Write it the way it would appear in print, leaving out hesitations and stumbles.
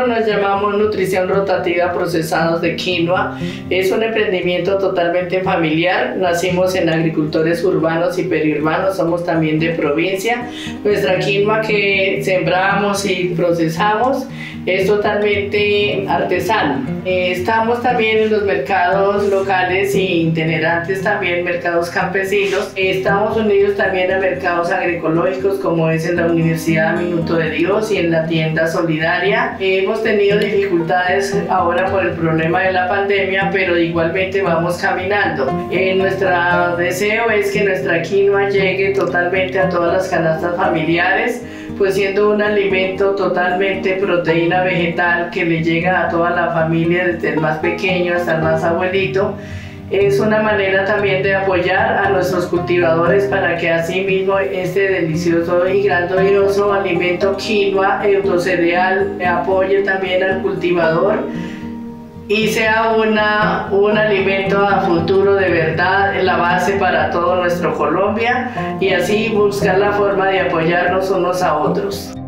Nosotros nos llamamos Nutrición Rotativa Procesados de Quinoa. Es un emprendimiento totalmente familiar. Nacimos en agricultores urbanos y periurbanos, somos también de provincia. Nuestra quinoa que sembramos y procesamos es totalmente artesana. Estamos también en los mercados locales y itinerantes, también mercados campesinos. Estamos unidos también a mercados agroecológicos como es en la Universidad Minuto de Dios y en la tienda solidaria. Hemos tenido dificultades ahora por el problema de la pandemia, pero igualmente vamos caminando. Nuestro deseo es que nuestra quinoa llegue totalmente a todas las canastas familiares, pues siendo un alimento totalmente proteína vegetal que le llega a toda la familia, desde el más pequeño hasta el más abuelito. Es una manera también de apoyar a nuestros cultivadores para que así mismo este delicioso y grandioso alimento quinoa, cereal, apoye también al cultivador y sea un alimento a futuro de verdad, la base para todo nuestro Colombia, y así buscar la forma de apoyarnos unos a otros.